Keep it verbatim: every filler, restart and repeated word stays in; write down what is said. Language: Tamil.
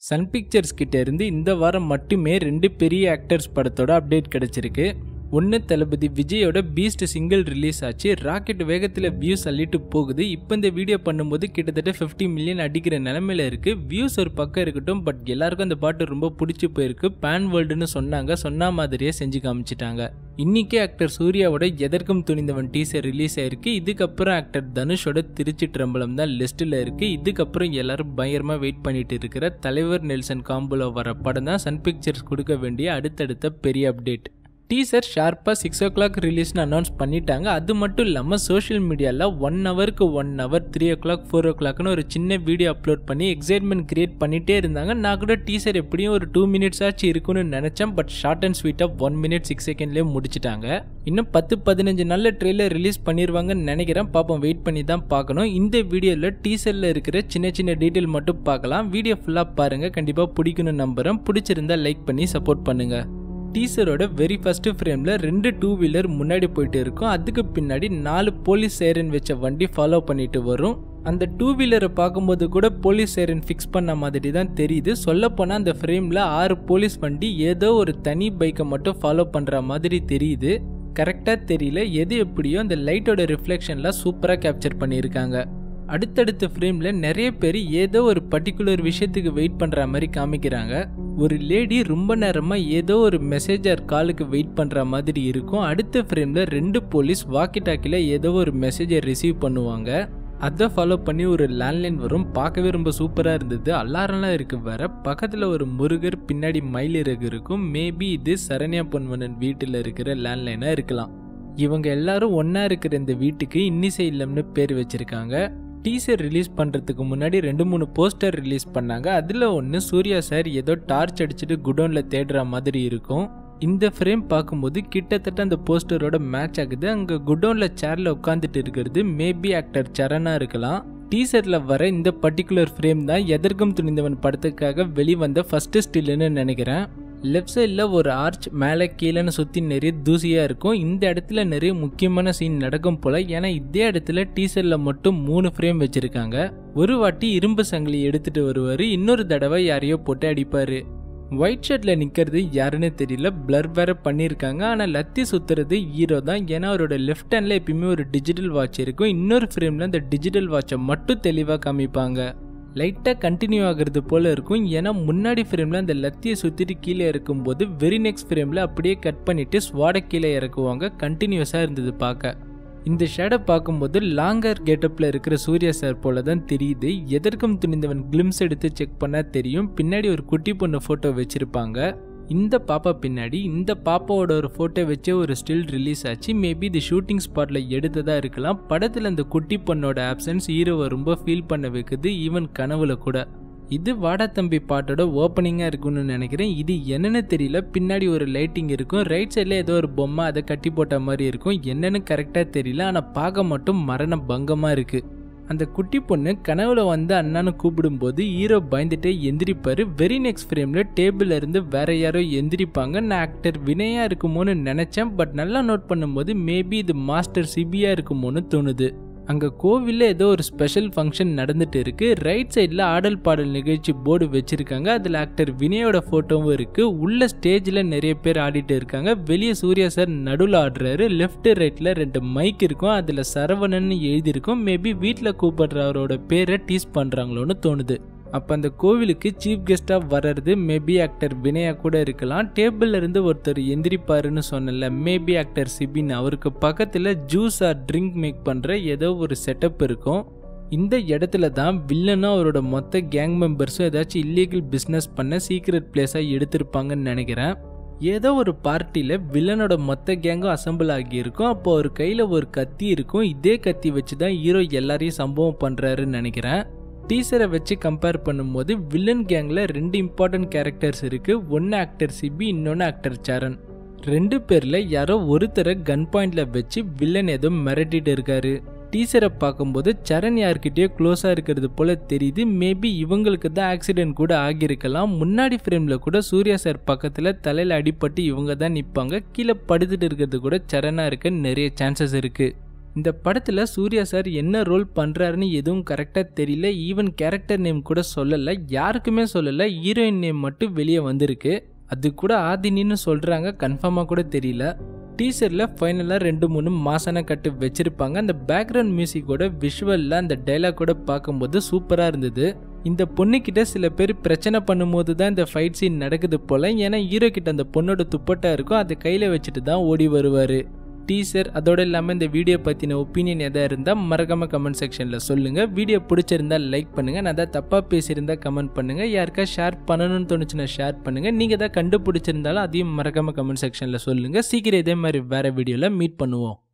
சன் பிக்சர்ஸ் கிட்ட இருந்து இந்த வாரம் மட்டுமே ரெண்டு பெரிய ஆக்டர்ஸ் படத்தோட அப்டேட் கிடைச்சிருக்கு. ஒன்று தளபதி விஜயோட பீஸ்ட் சிங்கிள் ரிலீஸ் ஆச்சு. ராக்கெட் வேகத்தில் வியூஸ் அள்ளிட்டு போகுது. இப்போ இந்த வீடியோ பண்ணும்போது கிட்டத்தட்ட ஃபிஃப்டி மில்லியன் அடிக்கிற நிலமையில இருக்குது. வியூஸ் ஒரு பக்கம் இருக்கட்டும், பட் எல்லாருக்கும் அந்த பாட்டு ரொம்ப பிடிச்சி போயிருக்கு. பேன் வேர்ல்டுன்னு சொன்னாங்க, சொன்ன மாதிரியே செஞ்சு காமிச்சிட்டாங்க. இன்னைக்கே ஆக்டர் சூர்யாவோட எதற்கும் துணிந்தவன் டீசர் ரிலீஸ் ஆயிருக்கு. இதுக்கப்புறம் ஆக்டர் தனுஷோட திருச்சி ட்ரம்பலம் தான் லிஸ்ட்டில் இருக்குது. இதுக்கப்புறம் எல்லாரும் பயங்கரமாக வெயிட் பண்ணிட்டு இருக்கிற தலைவர் நெல்சன் காம்போல வர படம் தான் சன் பிக்சர்ஸ் கொடுக்க வேண்டிய அடுத்தடுத்த பெரிய அப்டேட். டீசர் ஷார்ப்பாக சிக்ஸ் ஓ கிளாக் ரிலீஸ்னு அனௌன்ஸ் பண்ணிட்டாங்க. அது மட்டும் இல்லாமல் சோஷியல் மீடியாவில் ஒன் ஹவருக்கு one hour three o'clock four ஓ கிளாக்னு ஒரு சின்ன வீடியோ அப்லோட் பண்ணி எக்ஸைட்மெண்ட் கிரியேட் பண்ணிகிட்டே இருந்தாங்க. நான் கூட டீசர் எப்படியும் ஒரு டூ மினிட்ஸ் ஆச்சு இருக்குன்னு நினச்சேன். பட் ஷார்ட் அண்ட் ஸ்வீட்டாக ஒன் மினிட் சிக்ஸ் செகண்ட்லேயே முடிச்சிட்டாங்க. இன்னும் பத்து பதினஞ்சு நாளில் ட்ரெய்லர் ரிலீஸ் பண்ணிடுவாங்கன்னு நினைக்கிறேன். பார்ப்போம், வெயிட் பண்ணி தான் பார்க்கணும். இந்த வீடியோவில் டீசரில் இருக்கிற சின்ன சின்ன டீட்டெயில் மட்டும் பார்க்கலாம். வீடியோ ஃபுல்லாக பாருங்கள், கண்டிப்பாக பிடிக்குன்னு நம்புகிறேன். பிடிச்சிருந்தா லைக் பண்ணி சப்போர்ட் பண்ணுங்கள். டீசரோட வெரி ஃபர்ஸ்ட் ஃப்ரேமில் ரெண்டு டூ வீலர் முன்னாடி போயிட்டு இருக்கும். அதுக்கு பின்னாடி நாலு போலீஸ் சைரன் வச்ச வண்டி ஃபாலோ பண்ணிட்டு வரும். அந்த டூ வீலரை பார்க்கும்போது கூட போலீஸ் சைரன் ஃபிக்ஸ் பண்ண மாதிரி தான் தெரியுது. சொல்லப்போனால் அந்த ஃப்ரேமில் ஆறு போலீஸ் வண்டி ஏதோ ஒரு தனி பைக்கை மட்டும் ஃபாலோ பண்ணுற மாதிரி தெரியுது. கரெக்டாக தெரியல, எது எப்படியோ அந்த லைட்டோட ரிஃப்ளெக்ஷன்லாம் சூப்பராக கேப்சர் பண்ணியிருக்காங்க. அடுத்தடுத்த ஃப்ரேமில் நிறைய பேர் ஏதோ ஒரு பர்டிகுலர் விஷயத்துக்கு வெயிட் பண்ணுற மாதிரி காமிக்கிறாங்க. ஒரு லேடி ரொம்ப நேரமாக ஏதோ ஒரு மெசேஜ் ஆர் காலுக்கு வெயிட் பண்ணுற மாதிரி இருக்கும். அடுத்த ஃப்ரேமில் ரெண்டு போலீஸ் வாக்கி டாக்கியில் ஏதோ ஒரு மெசேஜை ரிசீவ் பண்ணுவாங்க. அதை ஃபாலோ பண்ணி ஒரு லேண்ட்லைன் வரும். பார்க்கவே ரொம்ப சூப்பராக இருந்தது. அலாரம்லாம் இருக்குது வேற. பக்கத்தில் ஒரு முருகர், பின்னாடி மயிலிறகு இருக்கும். மேபி இது சரண்யா பொன்வனன் வீட்டில் இருக்கிற லேண்ட்லைனாக இருக்கலாம். இவங்க எல்லாரும் ஒன்றா இருக்கிற இந்த வீட்டுக்கு இன்னிசை இல்லம்னு பேர் வச்சுருக்காங்க. டீசர் ரிலீஸ் பண்ணுறதுக்கு முன்னாடி ரெண்டு மூணு போஸ்டர் ரிலீஸ் பண்ணாங்க. அதில் ஒன்று சூர்யா சார் ஏதோ டார்ச் அடிச்சுட்டு குடோனில் தேடுற மாதிரி இருக்கும். இந்த ஃப்ரேம் பார்க்கும்போது கிட்டத்தட்ட அந்த போஸ்டரோட மேட்ச் ஆகுது. அங்கே குடோனில் சேரில் உட்காந்துட்டு இருக்கிறது மேபி ஆக்டர் சரணா இருக்கலாம். டீசரில் வர இந்த பர்டிகுலர் ஃப்ரேம் தான் எதற்கும் துணிந்தவன் படத்துக்காக வெளிவந்த ஃபஸ்ட்டு ஸ்டில்லுன்னு நினைக்கிறேன். லெஃப்ட் சைடில் ஒரு ஆர்ச் மேலே கீழேன்னு சுற்றி நிறைய தூசியாக இருக்கும். இந்த இடத்துல நிறைய முக்கியமான சீன் நடக்கும் போல். ஏன்னா இதே இடத்துல டீசரில் மட்டும் மூணு ஃப்ரேம் வச்சுருக்காங்க. ஒரு வாட்டி இரும்பு சங்கிலி எடுத்துகிட்டு வருவார், இன்னொரு தடவை யாரையோ போட்டு அடிப்பார். ஒயிட் ஷர்ட்டில் நிற்கிறது யாருன்னு தெரியல, பிளர் வேற பண்ணியிருக்காங்க. ஆனால் லத்தி சுற்றுறது ஹீரோ தான். ஏன்னா அவரோட லெஃப்ட் ஹேண்டில் எப்பயுமே ஒரு டிஜிட்டல் வாட்ச் இருக்கும். இன்னொரு ஃப்ரேமில் அந்த டிஜிட்டல் வாட்சை மட்டும் தெளிவாக காமிப்பாங்க. லைட்டாக கண்டினியூ ஆகிறது போல் இருக்கும். ஏன்னா முன்னாடி ஃப்ரேமில் அந்த லத்தியை சுற்றிட்டு கீழே இருக்கும்போது வெரி நெக்ஸ்ட் ஃப்ரேமில் அப்படியே கட் பண்ணிவிட்டு ஸ்வாடை கீழே இறக்குவாங்க. கண்டினியூஸாக இருந்தது பார்க்க. இந்த ஷேடை பார்க்கும்போது லாங்கர் கெட்டப்பில் இருக்கிற சூர்யா சார் போல தான் தெரியுது. எதற்கும் துணிந்தவன் கிளிம்ஸ் எடுத்து செக் பண்ணால் தெரியும். பின்னாடி ஒரு குட்டி பொண்ணு ஃபோட்டோ வச்சுருப்பாங்க. இந்த பாப்பா பின்னாடி இந்த பாப்பாவோட ஒரு ஃபோட்டோ வச்சே ஒரு ஸ்டில் ரிலீஸ் ஆச்சு. மேபி இது ஷூட்டிங் ஸ்பாட்டில் எடுத்ததாக இருக்கலாம். படத்தில் அந்த குட்டி பொண்ணோட ஆப்சன்ஸ் ஹீரோவை ரொம்ப ஃபீல் பண்ண வைக்குது, ஈவன் கனவுல கூட. இது வாடா தம்பி பாட்டோட ஓப்பனிங்காக இருக்குன்னு நினைக்கிறேன். இது என்னன்னு தெரியல. பின்னாடி ஒரு லைட்டிங் இருக்கும். ரைட் சைடில் ஏதோ ஒரு பொம்மை அதை கட்டி போட்ட மாதிரி இருக்கும். என்னன்னு கரெக்டாக தெரியல, ஆனால் பார்க்க மட்டும் மரண பங்கமாக இருக்குது. அந்த குட்டி பொண்ணு கனவுல வந்து அண்ணான்னு கூப்பிடும்போது ஹீரோ பயந்துட்டே எந்திரிப்பாரு. வெரி நெக்ஸ்ட் ஃப்ரேமில் டேபிள்ல இருந்து வேற யாரோ எந்திரிப்பாங்க. நான் ஆக்டர் வினயா இருக்குமோன்னு நினைச்சேன். பட் நல்லா நோட் பண்ணும்போது மேபி இது மாஸ்டர் சிபியா இருக்குமோன்னு தோணுது. அங்கே கோவிலில் ஏதோ ஒரு ஸ்பெஷல் ஃபங்க்ஷன் நடந்துட்டு இருக்கு. ரைட் சைடில் ஆடல் பாடல் நிகழ்ச்சி போர்டு வச்சிருக்காங்க. அதில் ஆக்டர் வினயோட ஃபோட்டோவும் இருக்கு. உள்ள ஸ்டேஜில் நிறைய பேர் ஆடிட்டு இருக்காங்க. வெளியே சூர்யா சார் நடுவில் ஆடுறாரு. லெஃப்ட் ரைட்டில் ரெண்டு மைக் இருக்கும். அதில் சரவணன் எழுதியிருக்கும். மேபி வீட்டில் கூப்பிடுறவரோட பேரை டீஸ் பண்ணுறாங்களோன்னு தோணுது. அப்போ அந்த கோவிலுக்கு சீஃப் கெஸ்ட்டாக வர்றது மேபி ஆக்டர் வினயா கூட இருக்கலாம். டேபிளில் இருந்து ஒருத்தர் எந்திரிப்பாருன்னு சொன்னல, மேபி ஆக்டர் சிபின். அவருக்கு பக்கத்தில் ஜூஸ் ஆர் ட்ரிங்க் மேக் பண்ணுற ஏதோ ஒரு செட்டப் இருக்கும். இந்த இடத்துல தான் வில்லனும் அவரோட மொத்த கேங் மெம்பர்ஸும் ஏதாச்சும் இல்லீகல் பிஸ்னஸ் பண்ண சீக்ரெட் பிளேஸாக எடுத்திருப்பாங்கன்னு நினைக்கிறேன். ஏதோ ஒரு பார்ட்டியில் வில்லனோட மொத்த கேங்கும் அசம்பிள் ஆகியிருக்கும். அப்போ ஒரு கையில் ஒரு கத்தி இருக்கும். இதே கத்தி வச்சு தான் ஹீரோ எல்லாரையும் சம்பவம் பண்ணுறாருன்னு நினைக்கிறேன். டீசரை வச்சு கம்பேர் பண்ணும்போது வில்லன் கேங்கில் ரெண்டு இம்பார்ட்டன்ட் கேரக்டர்ஸ் இருக்குது. ஒன்று ஆக்டர் சிபி, இன்னொன்று ஆக்டர் சரண். ரெண்டு பேரில் யாரோ ஒருத்தரை கன் பாயிண்டில் வச்சு வில்லன் ஏதோ மிரட்டிட்டு இருக்காரு. டீசரை பார்க்கும்போது சரண் யார்கிட்டயோ க்ளோஸாக இருக்கிறது போல தெரியுது. மேபி இவங்களுக்கு தான் ஆக்சிடென்ட் கூட ஆகியிருக்கலாம். முன்னாடி ஃப்ரேமில் கூட சூர்யா சார் பக்கத்தில் தலையில் அடிபட்டு இவங்க தான் நிற்பாங்க. கீழே படுத்துட்டு இருக்கிறது கூட சரணாக இருக்க நிறைய சான்சஸ் இருக்குது. இந்த படத்தில் சூர்யா சார் என்ன ரோல் பண்ணுறாருன்னு எதுவும் கரெக்டாக தெரியல. ஈவன் கேரக்டர் நேம் கூட சொல்லலை, யாருக்குமே சொல்லலை. ஹீரோயின் நேம் மட்டும் வெளியே வந்திருக்கு. அது கூட ஆதினின்னு சொல்கிறாங்க, கன்ஃபார்மாக கூட தெரியல. டீசரில் ஃபைனலாக ரெண்டு மூணு மாசான கட்டு வச்சுருப்பாங்க. அந்த பேக்ரவுண்ட் மியூசிக்கோட விஷுவலில் அந்த டைலாக்கோட பார்க்கும்போது சூப்பராக இருந்தது. இந்த பொண்ணுக்கிட்ட சில பேர் பிரச்சனை பண்ணும்போது தான் இந்த ஃபைட் சீன் நடக்குது போல். ஏன்னா ஹீரோ கிட்ட அந்த பொண்ணோட துப்பட்டா இருக்கும், அதை கையில் வச்சுட்டு தான் ஓடி வருவார். டீசர் அதோடு இல்லாமல் இந்த வீடியோ பற்றின ஒப்பீனியன் எதாவது இருந்தால் மறக்காமல் கமெண்ட் செக்ஷனில் சொல்லுங்கள். வீடியோ பிடிச்சிருந்தால் லைக் பண்ணுங்கள். நான் தான் தப்பாக பேசியிருந்தால் கமெண்ட் பண்ணுங்கள். யாருக்கா ஷேர் பண்ணணும்னு தோணுச்சுன்னா ஷேர் பண்ணுங்கள். நீங்கள் தான் கண்டுபிடிச்சிருந்தாலும் அதையும் மறக்காமல் கமெண்ட் செக்ஷனில் சொல்லுங்கள். சீக்கிரம் இதே மாதிரி வேறு வீடியோவில் மீட் பண்ணுவோம்.